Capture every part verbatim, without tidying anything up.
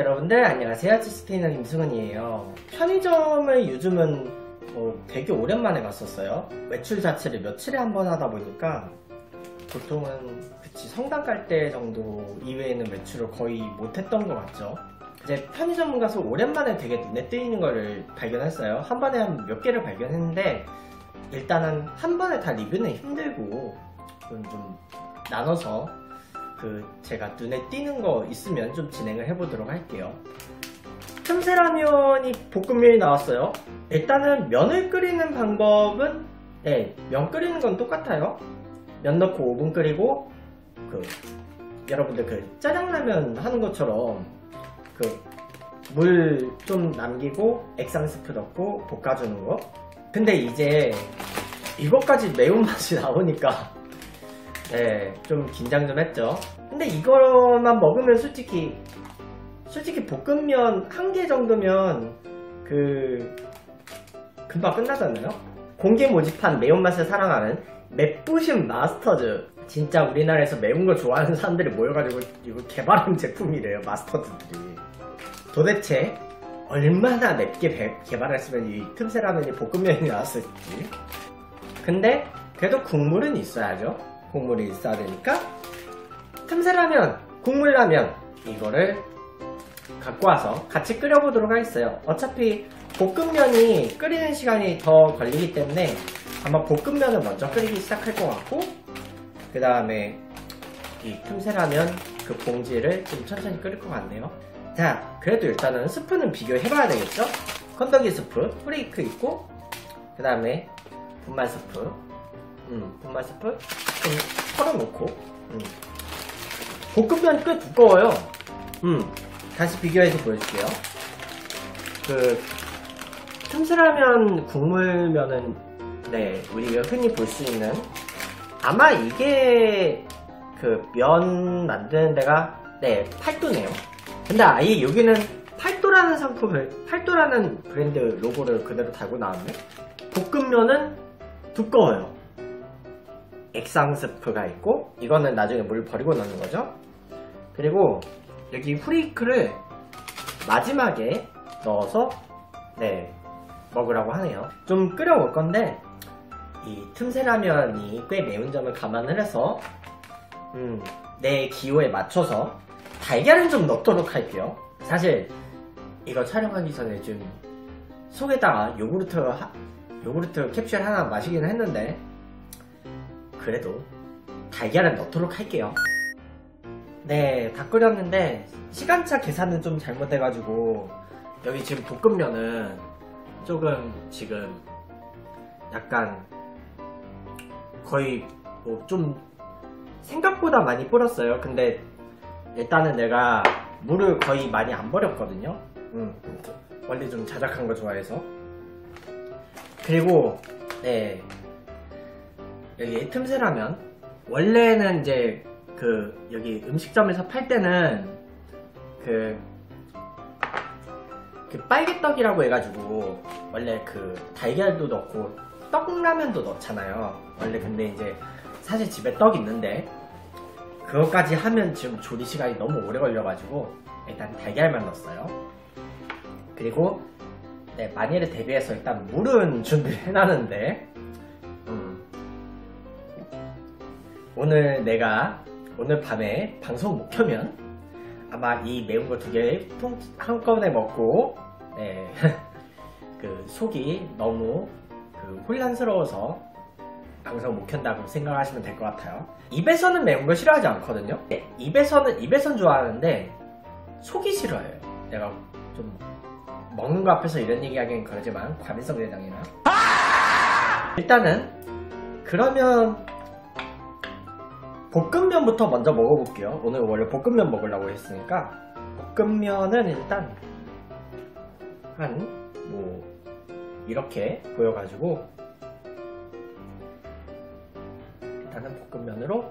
여러분들 안녕하세요. 치스테이너 김승은이에요. 편의점을 요즘은 뭐 되게 오랜만에 갔었어요. 외출 자체를 며칠에 한 번 하다 보니까 보통은 그치 성당 갈 때 정도 이외에는 외출을 거의 못했던 것 같죠. 이제 편의점 가서 오랜만에 되게 눈에 띄는 거를 발견했어요. 한 번에 한 몇 개를 발견했는데 일단은 한 번에 다 리뷰는 힘들고 좀 나눠서 그 제가 눈에 띄는 거 있으면 좀 진행을 해보도록 할게요. 틈새라면이 볶음면이 나왔어요. 일단은 면을 끓이는 방법은 네, 면 끓이는 건 똑같아요. 면 넣고 오 분 끓이고 그 여러분들 그 짜장라면 하는 것처럼 그 물 좀 남기고 액상 스프 넣고 볶아주는 거. 근데 이제 이것까지 매운맛이 나오니까 네, 좀 긴장 좀 했죠. 근데 이거만 먹으면 솔직히 솔직히 볶음면 한 개 정도면 그 금방 끝나잖아요. 공개 모집한 매운맛을 사랑하는 맵부심 마스터즈. 진짜 우리나라에서 매운 거 좋아하는 사람들이 모여가지고 이거 개발한 제품이래요. 마스터즈들이. 도대체 얼마나 맵게 개발했으면 이 틈새라면이 볶음면이 나왔을지. 근데 그래도 국물은 있어야죠. 국물이 있어야 되니까 틈새라면, 국물라면 이거를 갖고 와서 같이 끓여보도록 하겠어요. 어차피 볶음면이 끓이는 시간이 더 걸리기 때문에 아마 볶음면을 먼저 끓이기 시작할 것 같고 그 다음에 이 틈새라면 그 봉지를 좀 천천히 끓일 것 같네요. 자, 그래도 일단은 스프는 비교해봐야 되겠죠? 건더기 스프, 프레이크 있고 그 다음에 분말 스프 음, 분말 스프 좀 털어놓고 음. 볶음면 꽤 두꺼워요. 음, 다시 비교해서 보여줄게요. 그 틈새라면 국물면은 네, 우리가 흔히 볼 수 있는 아마 이게 그 면 만드는 데가 네, 팔도네요. 근데 아예 여기는 팔도라는 상품을 팔도라는 브랜드 로고를 그대로 달고 나왔네. 볶음면은 두꺼워요. 액상 스프가 있고 이거는 나중에 물 버리고 넣는 거죠. 그리고 여기 후레이크를 마지막에 넣어서 네 먹으라고 하네요. 좀 끓여올 건데 이 틈새라면이 꽤 매운 점을 감안을 해서 음, 내 기호에 맞춰서 달걀은 좀 넣도록 할게요. 사실 이거 촬영하기 전에 좀 속에다가 요구르트 하, 요구르트 캡슐 하나 마시긴 했는데 그래도 달걀은 넣도록 할게요. 네, 다 끓였는데 시간차 계산은 좀 잘못해가지고 여기 지금 볶음면은 조금 지금 약간 거의 뭐 좀 생각보다 많이 불었어요. 근데 일단은 내가 물을 거의 많이 안 버렸거든요. 음, 원래 좀 자작한 거 좋아해서. 그리고 네, 여기 틈새라면 원래는 이제 그 여기 음식점에서 팔 때는 그, 그 빨개떡이라고 해가지고 원래 그 달걀도 넣고 떡라면도 넣잖아요. 원래 근데 이제 사실 집에 떡 있는데 그것까지 하면 지금 조리 시간이 너무 오래 걸려가지고 일단 달걀만 넣었어요. 그리고 네, 만일에 대비해서 일단 물은 준비를 해놨는데 음, 오늘 내가 오늘 밤에 방송 못 켜면 아마 이 매운 거 두 개 한꺼번에 먹고 네, 그 속이 너무 그 혼란스러워서 방송 못 켠다고 생각하시면 될 것 같아요. 입에서는 매운 거 싫어하지 않거든요. 네, 입에서는 입에선 좋아하는데 속이 싫어해요. 내가 좀 먹는 거 앞에서 이런 얘기하기는 그러지만 과민성 대장이나 일단은 그러면 볶음면부터 먼저 먹어볼게요. 오늘 원래 볶음면 먹으려고 했으니까 볶음면은 일단 한 뭐 이렇게 보여가지고 일단은 볶음면으로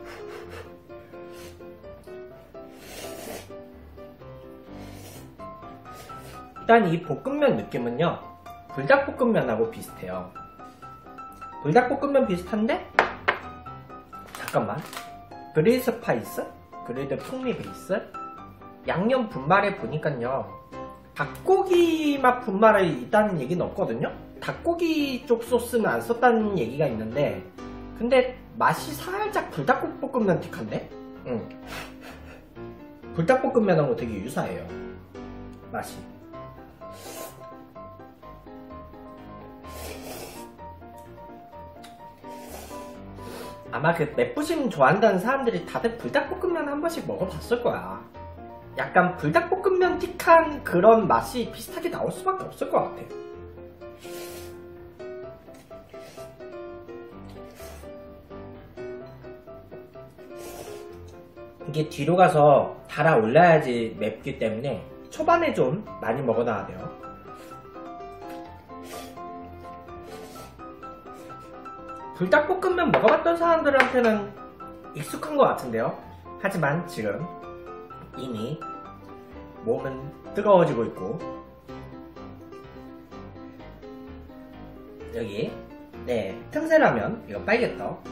일단 이 볶음면 느낌은요 불닭볶음면하고 비슷해요. 불닭볶음면 비슷한데 잠깐만 그릴 스파이스? 그릴드 풍미 베이스? 양념 분말에 보니까요, 닭고기 맛 분말이 있다는 얘기는 없거든요. 닭고기 쪽 소스는 안 썼다는 얘기가 있는데, 근데 맛이 살짝 불닭볶음면틱한데? 응. 불닭볶음면하고 되게 유사해요, 맛이. 아마 그 맵부심 좋아한다는 사람들이 다들 불닭볶음면 한 번씩 먹어봤을 거야. 약간 불닭볶음면 틱한 그런 맛이 비슷하게 나올 수밖에 없을 것 같아. 이게 뒤로 가서 달아올라야지 맵기 때문에 초반에 좀 많이 먹어놔야 돼요. 불닭볶음면 먹어봤던 사람들한테는 익숙한 것 같은데요. 하지만 지금 이미 몸은 뜨거워지고 있고, 여기 네 틈새라면 이거 빨개떡,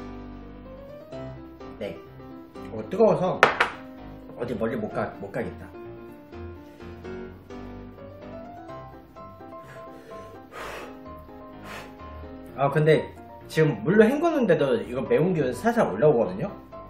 네 어, 뜨거워서 어디 멀리 못, 가, 못 가겠다. 아 근데 지금 물로 헹구는데도 이거 매운 기운 살살 올라오거든요.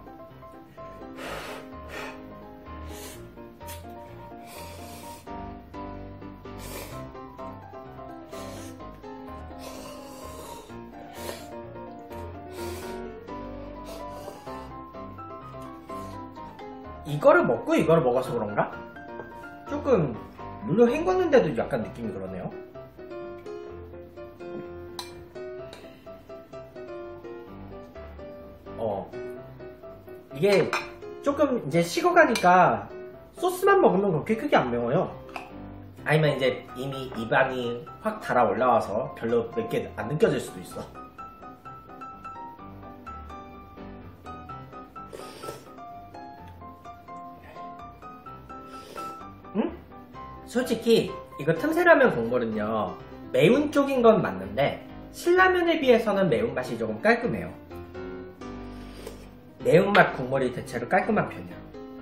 이거를 먹고 이거를 먹어서 그런가? 조금 물로 헹궜는데도 약간 느낌이 그러네요. 어 이게 조금 이제 식어가니까 소스만 먹으면 그렇게 크게 안 매워요. 아니면 이제 이미 입안이 확 달아 올라와서 별로 맵게 안 느껴질 수도 있어. 응? 솔직히 이거 틈새라면 국물은요, 매운 쪽인 건 맞는데 신라면에 비해서는 매운맛이 조금 깔끔해요. 매운맛 국물이 대체로 깔끔한 편이야.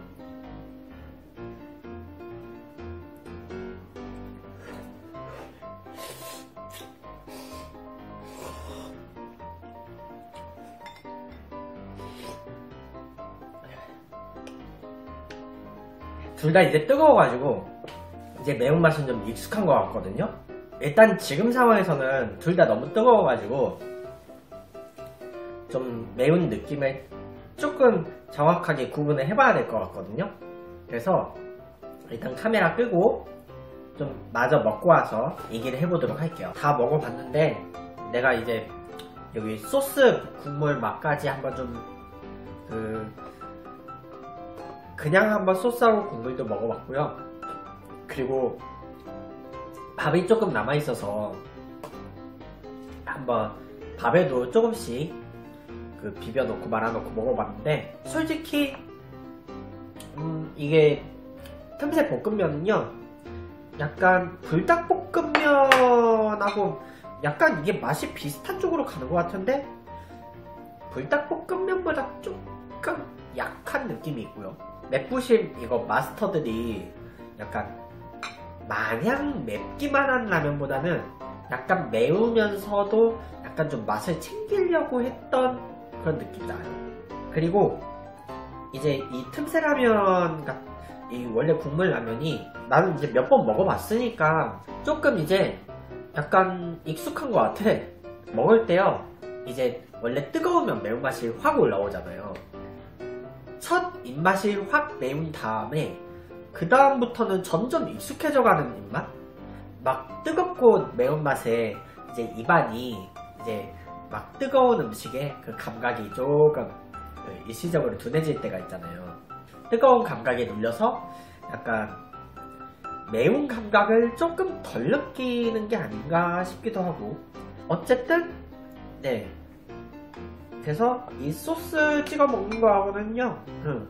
둘 다 이제 뜨거워가지고 이제 매운맛은 좀 익숙한 것 같거든요. 일단 지금 상황에서는 둘 다 너무 뜨거워가지고 좀 매운 느낌을 조금 정확하게 구분을 해봐야 될 것 같거든요. 그래서 일단 카메라 끄고 좀 마저 먹고 와서 얘기를 해보도록 할게요. 다 먹어봤는데 내가 이제 여기 소스 국물 맛까지 한번 좀 그 그냥 한번 소스하고 국물도 먹어봤고요. 그리고 밥이 조금 남아있어서 한번 밥에도 조금씩 그 비벼놓고 말아놓고 먹어봤는데, 솔직히 음 이게 틈새 볶음면은요, 약간 불닭볶음면하고 약간 이게 맛이 비슷한 쪽으로 가는 것 같은데 불닭볶음면보다 조금 약한 느낌이 있고요. 맵부심 이거 마스터들이 약간 마냥 맵기만 한 라면보다는 약간 매우면서도 약간 좀 맛을 챙기려고 했던 그런 느낌이 나요. 그리고 이제 이 틈새 라면, 이 원래 국물 라면이 나는 이제 몇 번 먹어봤으니까 조금 이제 약간 익숙한 것 같아. 먹을 때요, 이제 원래 뜨거우면 매운맛이 확 올라오잖아요. 첫 입맛이 확 매운 다음에 그 다음부터는 점점 익숙해져가는 입맛? 막 뜨겁고 매운맛에 이제 입안이 이제 막 뜨거운 음식에 그 감각이 조금 그 일시적으로 둔해질 때가 있잖아요. 뜨거운 감각에 눌려서 약간 매운 감각을 조금 덜 느끼는 게 아닌가 싶기도 하고, 어쨌든 네, 그래서 이 소스 찍어 먹는 거하고는요 음,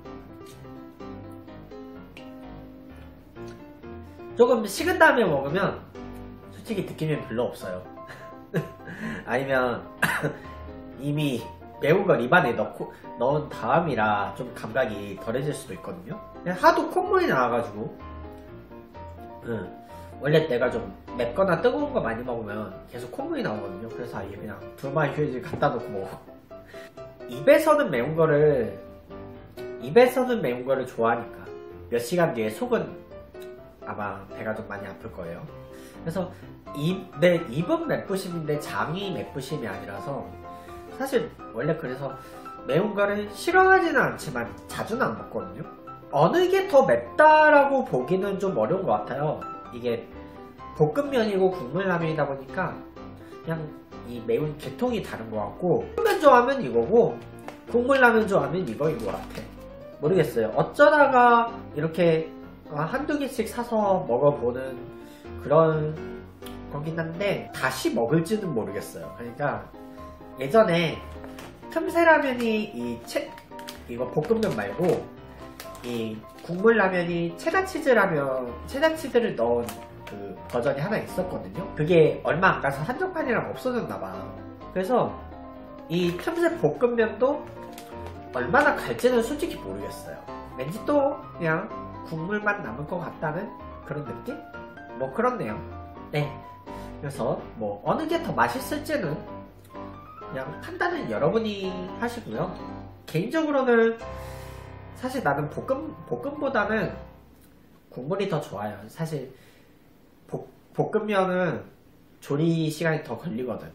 조금 식은 다음에 먹으면 솔직히 느낌이 별로 없어요. 아니면 이미 매운 걸 입안에 넣고 넣은 다음이라 좀 감각이 덜해질 수도 있거든요. 하도 콧물이 나와가지고 응. 원래 내가 좀 맵거나 뜨거운 거 많이 먹으면 계속 콧물이 나오거든요. 그래서 아예 그냥 두루마리 휴지 갖다 놓고 먹어. 입에서는 매운 거를 입에서는 매운 거를 좋아하니까 몇 시간 뒤에 속은 아마 배가 좀 많이 아플 거예요. 그래서 입, 내 입은 맵부심인데 장이 맵부심이 아니라서 사실 원래 그래서 매운 거를 싫어하지는 않지만 자주는 안 먹거든요. 어느 게 더 맵다라고 보기는 좀 어려운 것 같아요. 이게 볶음면이고 국물라면이다 보니까 그냥 이 매운 계통이 다른 것 같고, 볶음면 좋아하면 이거고 국물라면 좋아하면 이거인 것 같아. 모르겠어요. 어쩌다가 이렇게 한두 개씩 사서 먹어보는 그런 거긴 한데 다시 먹을지는 모르겠어요. 그러니까 예전에 틈새라면이 이 채, 이거 볶음면 말고 이 국물라면이 체다치즈라면 체다치즈를 넣은 그 버전이 하나 있었거든요. 그게 얼마 안 가서 한정판이랑 없어졌나봐. 그래서 이 틈새 볶음면도 얼마나 갈지는 솔직히 모르겠어요. 왠지 또 그냥 국물만 남을 것 같다는 그런 느낌? 뭐 그렇네요. 네. 그래서 뭐 어느 게 더 맛있을지는 그냥 판단은 여러분이 하시고요. 개인적으로는 사실 나는 볶음, 볶음보다는 국물이 더 좋아요. 사실 볶, 볶음면은 조리 시간이 더 걸리거든.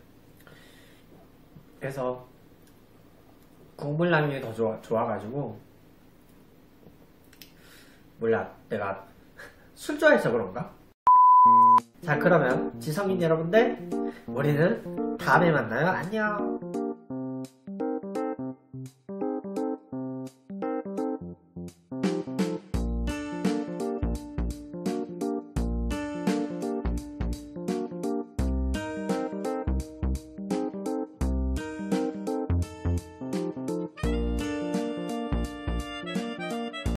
그래서 국물라면이 더 좋아, 좋아가지고 몰라, 내가 술 좋아해서 그런가? 자, 그러면 지성인 여러분들, 우리는 다음에 만나요. 안녕.